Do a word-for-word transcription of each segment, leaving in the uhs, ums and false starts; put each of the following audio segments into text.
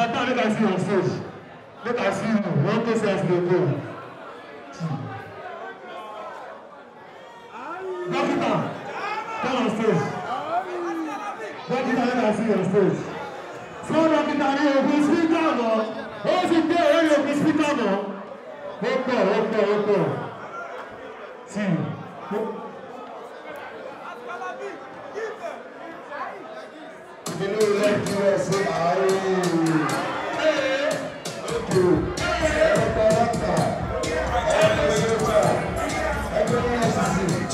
Jonathan, let us see on stage. Let us see you. One person has to go. Dokita, come on stage. Dokita, let us see on stage. So Dokita, you will speak out now. Ó sì gbé ẹ̀rọ yóò fi speak out now. Ó pọ̀, ó pọ̀, ó pọ̀. See. If you know like you are say aye. Thank you. Everyone else is in.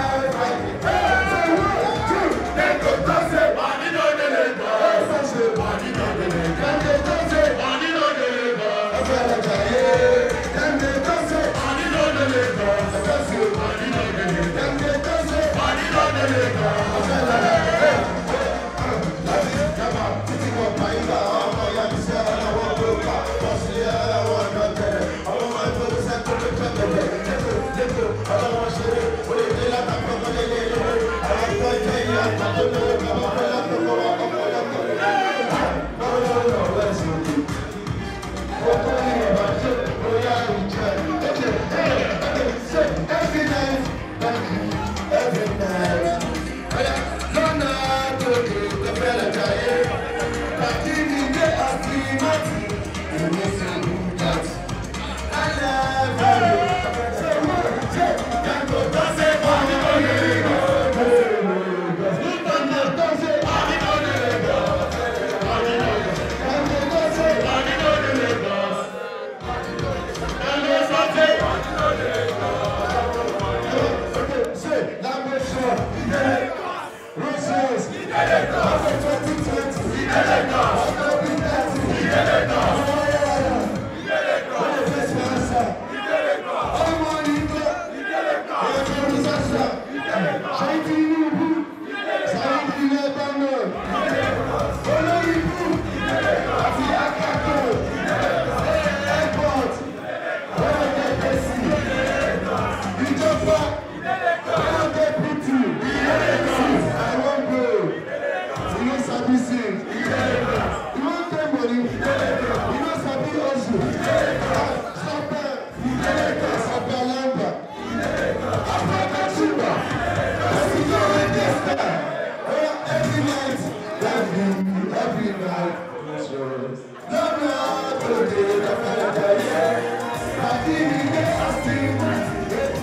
Hey!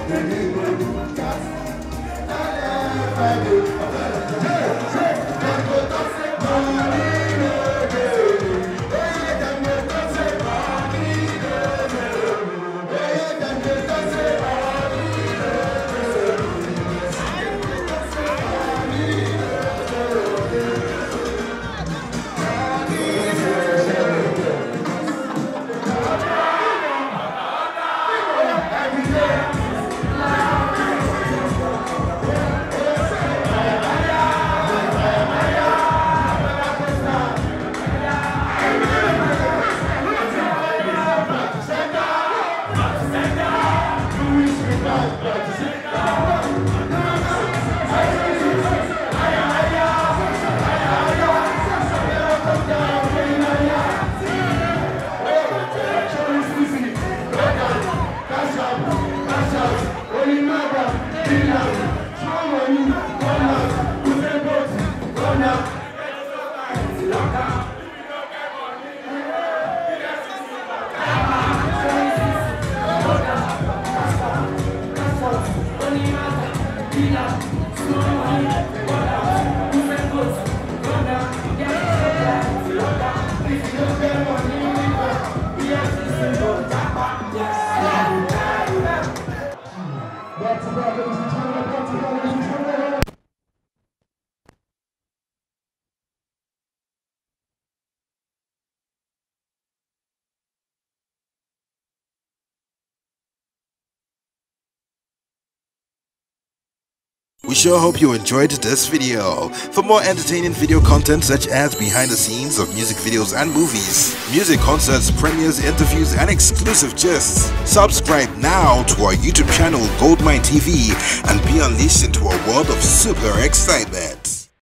We sure hope you enjoyed this video. For more entertaining video content such as behind the scenes of music videos and movies, music concerts, premieres, interviews and exclusive gists, subscribe now to our YouTube channel Goldmine T V and be unleashed into a world of super excitement.